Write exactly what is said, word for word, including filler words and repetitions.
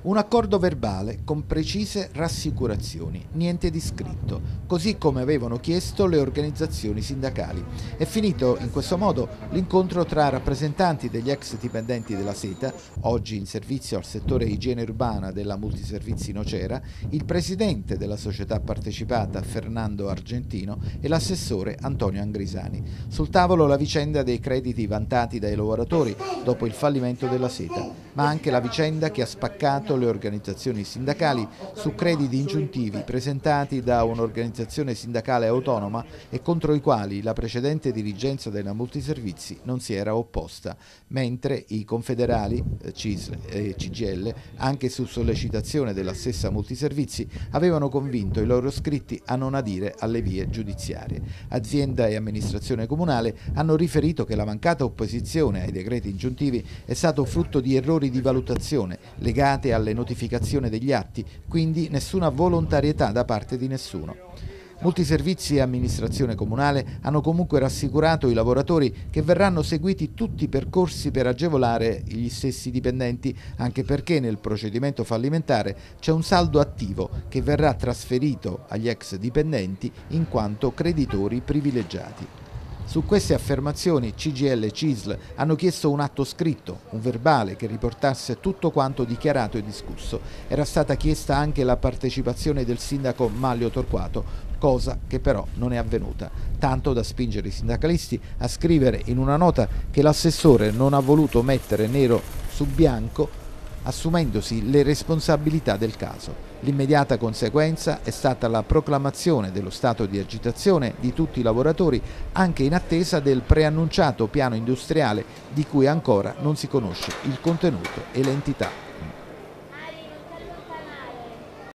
Un accordo verbale con precise rassicurazioni, niente di scritto, così come avevano chiesto le organizzazioni sindacali. È finito in questo modo l'incontro tra rappresentanti degli ex dipendenti della Seta, oggi in servizio al settore igiene urbana della Multiservizi Nocera, il presidente della società partecipata Fernando Argentino e l'assessore Antonio Angrisani. Sul tavolo la vicenda dei crediti vantati dai lavoratori dopo il fallimento della Seta, ma anche la vicenda che ha spaccato le organizzazioni sindacali su crediti ingiuntivi presentati da un'organizzazione sindacale autonoma e contro i quali la precedente dirigenza della Multiservizi non si era opposta, mentre i confederali C I S L e C G I L, anche su sollecitazione della stessa Multiservizi, avevano convinto i loro iscritti a non adire alle vie giudiziarie. Azienda e amministrazione comunale hanno riferito che la mancata opposizione ai decreti ingiuntivi è stato frutto di errori di valutazione legate alle notificazioni degli atti, quindi nessuna volontarietà da parte di nessuno. Multiservizi e amministrazione comunale hanno comunque rassicurato i lavoratori che verranno seguiti tutti i percorsi per agevolare gli stessi dipendenti, anche perché nel procedimento fallimentare c'è un saldo attivo che verrà trasferito agli ex dipendenti in quanto creditori privilegiati. Su queste affermazioni C G I L e C I S L hanno chiesto un atto scritto, un verbale che riportasse tutto quanto dichiarato e discusso. Era stata chiesta anche la partecipazione del sindaco Manlio Torquato, cosa che però non è avvenuta, tanto da spingere i sindacalisti a scrivere in una nota che l'assessore non ha voluto mettere nero su bianco assumendosi le responsabilità del caso. L'immediata conseguenza è stata la proclamazione dello stato di agitazione di tutti i lavoratori, anche in attesa del preannunciato piano industriale di cui ancora non si conosce il contenuto e l'entità.